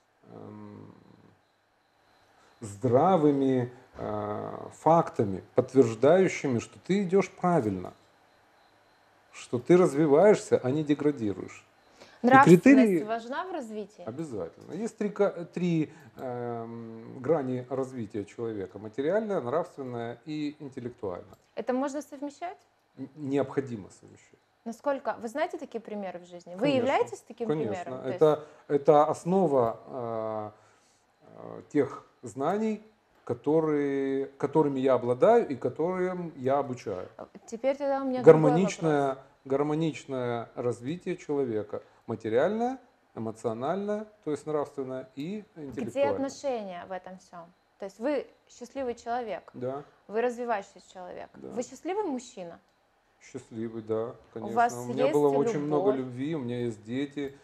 здравыми фактами, подтверждающими, что ты идешь правильно, что ты развиваешься, а не деградируешь. Нравственность важна в развитии? Обязательно. Есть три грани развития человека: материальная, нравственная и интеллектуальная. Это можно совмещать? Необходимо совмещать. Насколько? Вы знаете такие примеры в жизни? Вы Конечно, являетесь таким конечно. примером? Это основа тех знаний, которыми я обладаю и которым я обучаю. Теперь тогда у меня гармоничное развитие человека. Материальное, эмоциональная, то есть нравственная, и Где интеллектуальная. отношения в этом всем? То есть вы счастливый человек, Да, вы развивающийся человек. да. Вы счастливый мужчина? Счастливый, да, У конечно. вас У меня было есть очень много любовь? любви, у меня есть дети,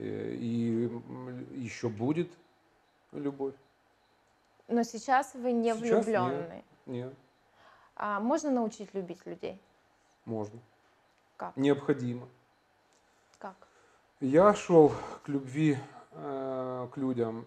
и еще будет любовь. Но сейчас вы не Сейчас нет, влюбленный. нет, А можно научить любить людей? можно. Как? Необходимо. Как? Я шел к любви к людям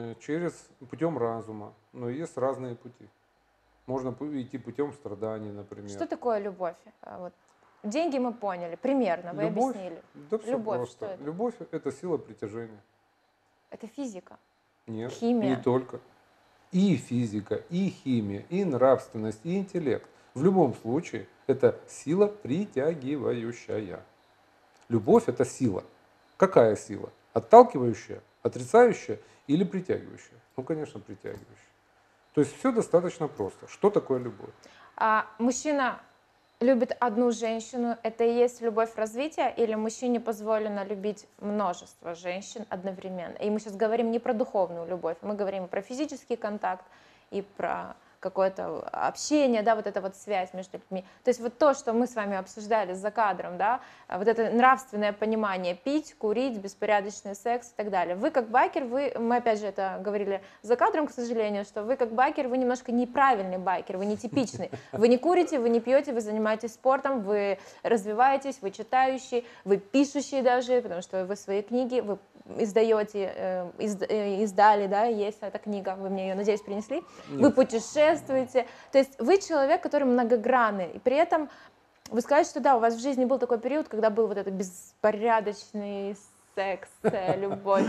путем разума, но есть разные пути. Можно идти путем страданий, например. Что такое любовь? Вот. Деньги мы поняли, примерно, вы Любовь, объяснили. да все Любовь, что просто. это? Любовь – это сила притяжения. Это физика, Нет, не химия. только. И физика, и химия, и нравственность, и интеллект. В любом случае, это сила притягивающая. Любовь – это сила. Какая сила? Отталкивающая, отрицающая или притягивающая? Ну, конечно, притягивающая. То есть все достаточно просто. Что такое любовь? А мужчина любит одну женщину, это и есть любовь развития, или мужчине позволено любить множество женщин одновременно? И мы сейчас говорим не про духовную любовь, мы говорим про физический контакт и про какое-то общение, да, вот эта вот связь между людьми. То есть вот то, что мы с вами обсуждали за кадром, да, вот это нравственное понимание, пить, курить, беспорядочный секс и так далее. Вы как байкер, мы опять же это говорили за кадром, к сожалению, что вы как байкер, вы немножко неправильный байкер, вы нетипичный. Вы не курите, вы не пьете, вы занимаетесь спортом, вы развиваетесь, вы читающий, вы пишущий даже, потому что вы свои книги, вы издаете, издали, да, есть эта книга, вы мне ее, надеюсь, принесли. Вы Нет. путешествуете, то есть вы человек, который многогранный, и при этом вы скажете, что да, у вас в жизни был такой период, когда был вот этот беспорядочный секс, любовь,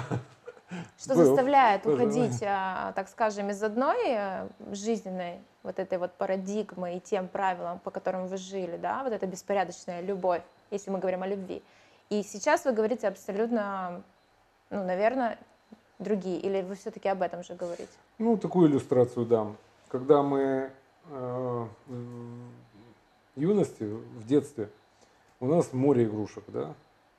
что Был, заставляет пожалуй. уходить, так скажем, из одной жизненной вот этой вот парадигмы и тем правилам, по которым вы жили, да, вот эта беспорядочная любовь, если мы говорим о любви. И сейчас вы говорите абсолютно, ну, наверное, другие, или вы все-таки об этом же говорите? Ну, такую иллюстрацию дам. Когда мы в юности, в детстве, у нас море игрушек, да?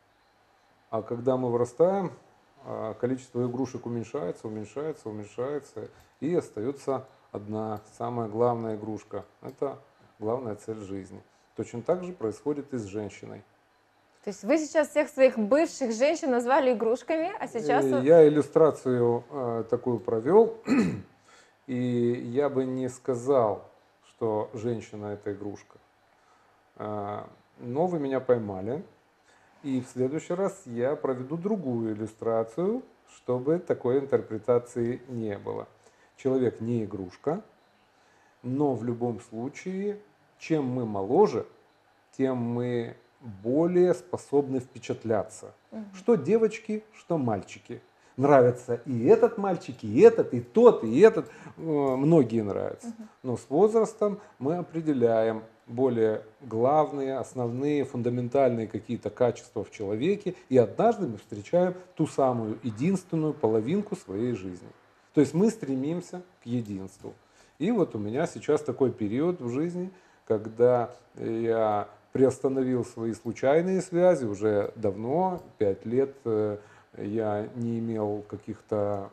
А когда мы вырастаем, количество игрушек уменьшается, уменьшается, уменьшается, и остается одна, самая главная игрушка. Это главная цель жизни. Точно так же происходит и с женщиной. То есть вы сейчас всех своих бывших женщин назвали игрушками, а сейчас... Я иллюстрацию такую провел, и я бы не сказал, что женщина это игрушка. Но вы меня поймали, и в следующий раз я проведу другую иллюстрацию, чтобы такой интерпретации не было. Человек не игрушка, но в любом случае, чем мы моложе, тем мы более способны впечатляться. Что девочки, что мальчики. Нравятся и этот мальчик, и этот, и тот, и этот. Многие нравятся. Но с возрастом мы определяем более главные, основные, фундаментальные какие-то качества в человеке. И однажды мы встречаем ту самую единственную половинку своей жизни. То есть мы стремимся к единству. И вот у меня сейчас такой период в жизни, когда я приостановил свои случайные связи уже давно, 5 лет я не имел каких-то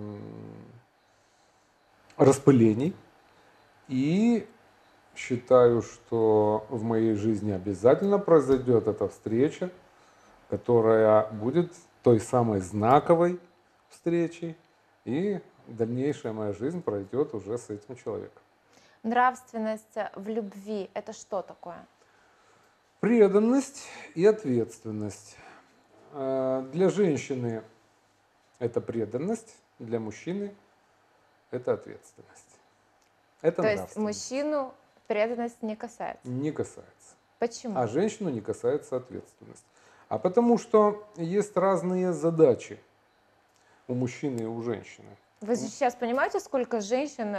распылений. И считаю, что в моей жизни обязательно произойдет эта встреча, которая будет той самой знаковой встречей, и дальнейшая моя жизнь пройдет уже с этим человеком. Нравственность в любви – это что такое? Преданность и ответственность. Для женщины это преданность, для мужчины это ответственность. Это То есть нравственность. мужчину преданность не касается? Не касается. Почему? А женщину не касается ответственность. А потому что есть разные задачи у мужчины и у женщины. Вы сейчас понимаете, сколько женщин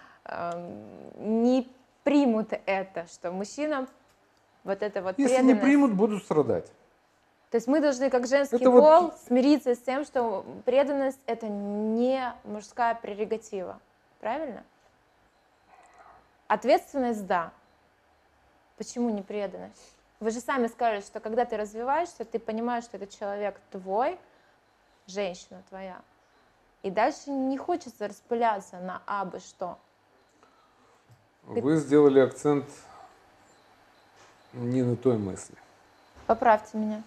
не примут это, что мужчинам вот это вот Если преданность... не примут, будут страдать. То есть мы должны, как женский Это пол, смириться с тем, что преданность – это не мужская прерогатива. Правильно? Ответственность – да. Почему не преданность? Вы же сами сказали, что когда ты развиваешься, ты понимаешь, что этот человек твой, женщина твоя. И дальше не хочется распыляться на абы что. Вы сделали акцент не на той мысли. Поправьте меня.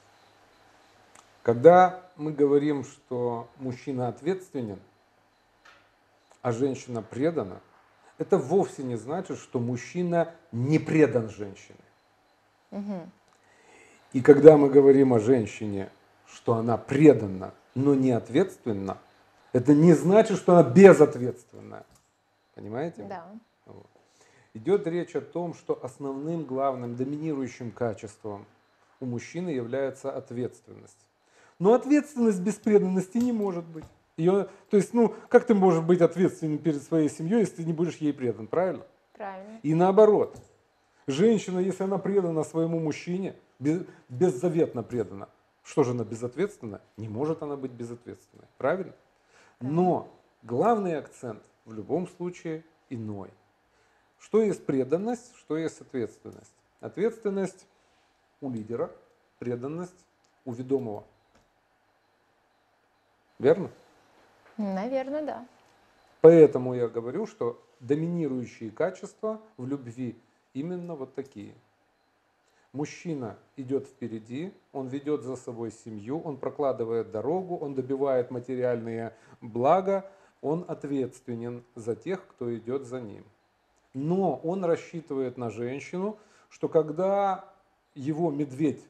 Когда мы говорим, что мужчина ответственен, а женщина предана, это вовсе не значит, что мужчина не предан женщине. Угу. И когда мы говорим о женщине, что она предана, но не ответственна, это не значит, что она безответственная. Понимаете? Да. Вот. Идет речь о том, что основным, главным, доминирующим качеством у мужчины является ответственность. Но ответственность без преданности не может быть. То есть, как ты можешь быть ответственным перед своей семьей, если ты не будешь ей предан, правильно? Правильно. И наоборот. Женщина, если она предана своему мужчине, беззаветно предана, что же она безответственна? Не может она быть безответственной, правильно? Но главный акцент в любом случае иной. Что есть преданность, что есть ответственность? Ответственность у лидера, преданность у ведомого. Верно? Наверное, да. Поэтому я говорю, что доминирующие качества в любви именно вот такие. Мужчина идет впереди, он ведет за собой семью, он прокладывает дорогу, он добивает материальные блага, он ответственен за тех, кто идет за ним. Но он рассчитывает на женщину, что когда его медведь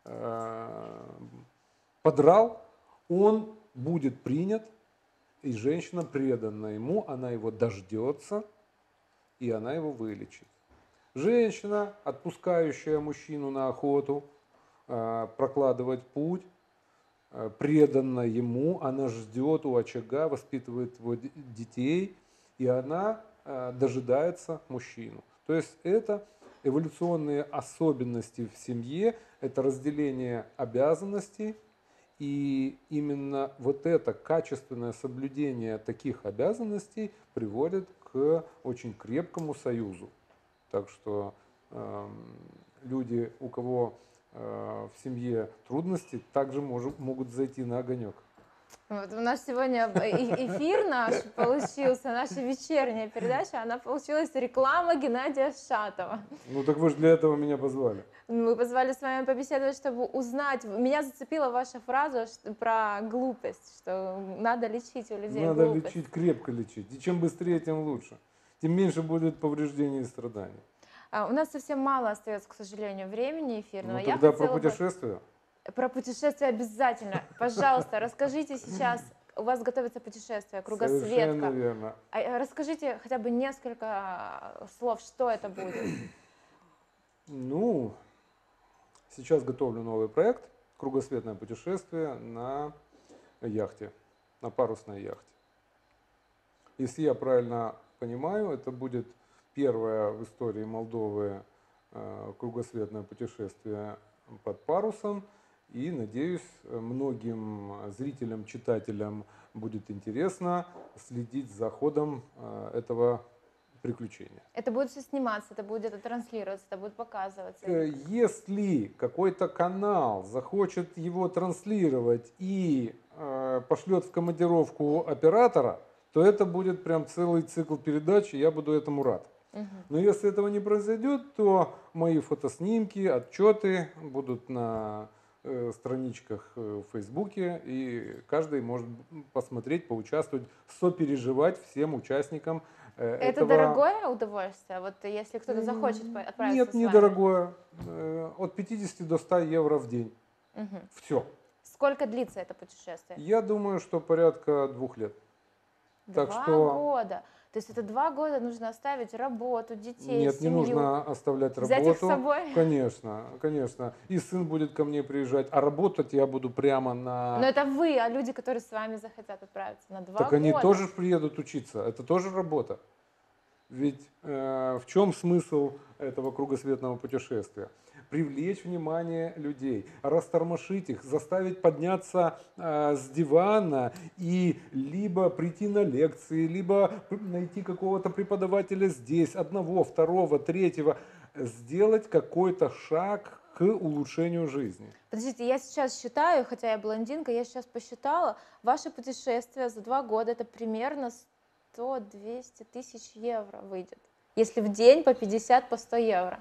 подрал, он будет принят, и женщина предана ему, она его дождется, и она его вылечит. Женщина, отпускающая мужчину на охоту, прокладывать путь, предана ему, она ждет у очага, воспитывает его детей, и она дожидается мужчину. То есть это эволюционные особенности в семье, это разделение обязанностей, и именно вот это качественное соблюдение таких обязанностей приводит к очень крепкому союзу. Так что люди, у кого в семье трудности, также могут зайти на огонек. Вот у нас сегодня эфир наш получился, наша вечерняя передача, она получилась реклама Геннадия Шатова. Ну так вы же для этого меня позвали. Мы позвали с вами побеседовать, чтобы узнать. Меня зацепила ваша фраза про глупость, что надо лечить у людей Надо глупость. лечить, крепко лечить. И чем быстрее, тем лучше. Тем меньше будет повреждений и страданий. У нас совсем мало остается, к сожалению, времени эфирного. Ну тогда про путешествия. Про путешествия обязательно. Пожалуйста, расскажите сейчас. У вас готовится путешествие, кругосветка. Совершенно верно. Расскажите хотя бы несколько слов, что это будет. Ну, сейчас готовлю новый проект. Кругосветное путешествие на яхте, на парусной яхте. Если я правильно понимаю, это будет первое в истории Молдовы кругосветное путешествие под парусом. И, надеюсь, многим зрителям, читателям будет интересно следить за ходом этого приключения. Это будет все сниматься, это будет это транслироваться, это будет показываться. Если какой-то канал захочет его транслировать и пошлет в командировку оператора, то это будет прям целый цикл передач, и я буду этому рад. Но если этого не произойдет, то мои фотоснимки, отчеты будут на страничках в Фейсбуке, и каждый может посмотреть, поучаствовать, сопереживать всем участникам этого. Это дорогое удовольствие? Вот если кто-то захочет отправиться Нет, с вами? недорогое. От 50 до 100 евро в день. Все. Сколько длится это путешествие? Я думаю, что порядка 2 лет. 2 года. То есть это 2 года нужно оставить работу, детей, Нет, семью. не нужно оставлять работу. Взять их с собой? Конечно, конечно. И сын будет ко мне приезжать, а работать я буду прямо на... Но это вы, а люди, которые с вами захотят отправиться на 2 года. Так они тоже приедут учиться, это тоже работа. Ведь в чем смысл этого кругосветного путешествия? Привлечь внимание людей, растормошить их, заставить подняться с дивана и либо прийти на лекции, либо найти какого-то преподавателя здесь, одного, второго, третьего, сделать какой-то шаг к улучшению жизни. Подождите, я сейчас считаю, хотя я блондинка, я сейчас посчитала, ваше путешествие за 2 года это примерно 100-200 тысяч евро выйдет. Если в день по 50, по 100 евро.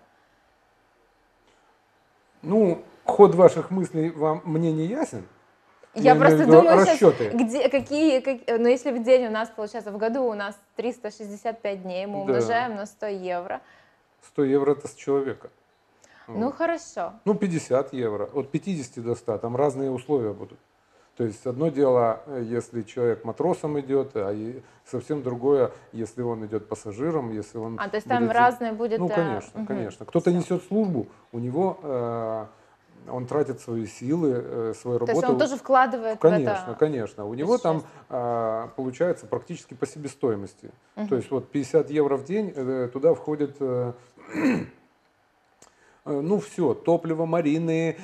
Ну, ход ваших мыслей мне не ясен. Я имею просто в виду думаю сейчас, расчеты. ну если в день у нас, получается, в году у нас 365 дней, мы Да. умножаем на 100 евро. 100 евро это с человека. Ну Вот. хорошо. Ну, 50 евро. От 50 до 100. Там разные условия будут. То есть одно дело, если человек матросом идет, а совсем другое, если он идет пассажиром, если он... То есть там разное будет... Ну, конечно, конечно. Кто-то несет службу, у него... Он тратит свои силы, свою работу. То есть он тоже вкладывает конечно, в это. Конечно. У него там получается практически по себестоимости. То есть вот 50 евро в день, туда входит, ну все, топливо, марины,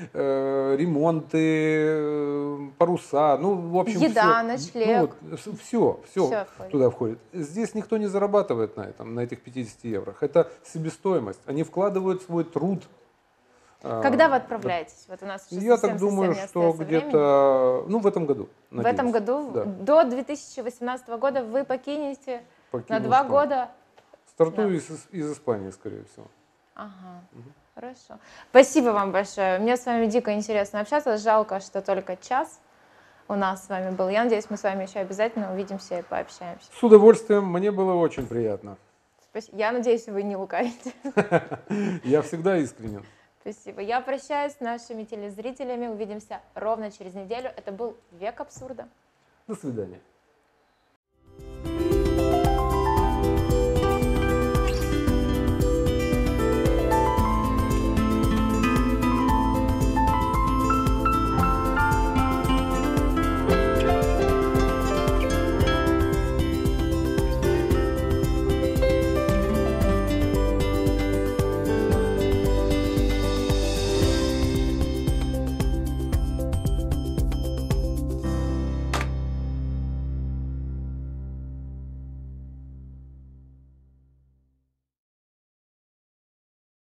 ремонты, паруса, ну в общем Еда, все. ночлег. Ну, все Всё туда входит. Здесь никто не зарабатывает на этом, на этих 50 евро. Это себестоимость. Они вкладывают свой труд. Когда вы отправляетесь? Вот у нас уже Я так думаю, не что остается времени. где-то, ну, в этом году. В этом году, Да. до 2018 года вы покинете Покину на 2 что? года. Стартую из Испании, скорее всего. Ага, хорошо. Спасибо вам большое. Мне с вами дико интересно общаться. Жалко, что только час у нас с вами был. Я надеюсь, мы с вами еще обязательно увидимся и пообщаемся. С удовольствием, мне было очень приятно. Я надеюсь, вы не лукавите. Я всегда искренен. Спасибо. Я прощаюсь с нашими телезрителями. Увидимся ровно через неделю. Это был «Век абсурда». До свидания.